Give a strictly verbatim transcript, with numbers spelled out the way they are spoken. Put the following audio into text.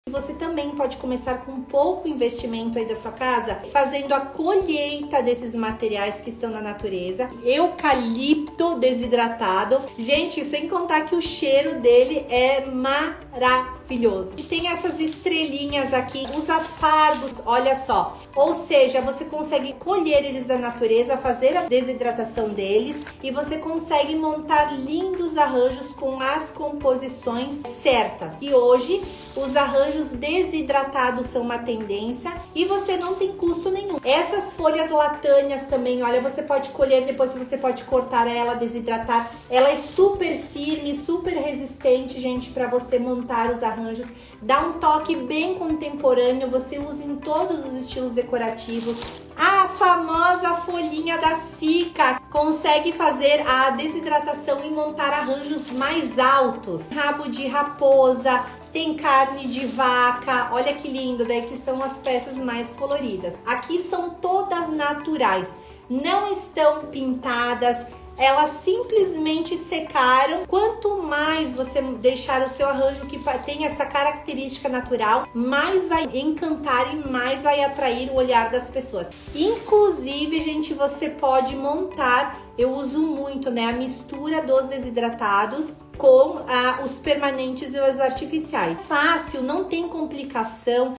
Você também pode começar com pouco investimento aí da sua casa, fazendo a colheita desses materiais que estão na natureza. Eucalipto desidratado. Gente, sem contar que o cheiro dele é maravilhoso. E tem essas estrelinhas aqui, os aspargos, olha só. Ou seja, você consegue colher eles da natureza, fazer a desidratação deles e você consegue montar lindos arranjos com as composições certas. E hoje, os arranjos desidratados são uma tendência e você não tem custo nenhum. Essas folhas latâneas também, olha, você pode colher, depois você pode cortar ela, desidratar. Ela é super firme, super resistente, gente, para você montar os arranjos. Dá um toque bem contemporâneo, você usa em todos os estilos decorativos. A famosa folhinha da cica consegue fazer a desidratação e montar arranjos mais altos. Rabo de raposa, tem carne de vaca, olha que lindo, daí que são as peças mais coloridas. Aqui são todas naturais, não estão pintadas, elas simplesmente secaram. Quanto mais você deixar o seu arranjo que tem essa característica natural, mais vai encantar e mais vai atrair o olhar das pessoas. Inclusive, gente, você pode montar, eu uso muito, né, a mistura dos desidratados com ah, os permanentes e os artificiais. Fácil, não tem complicação.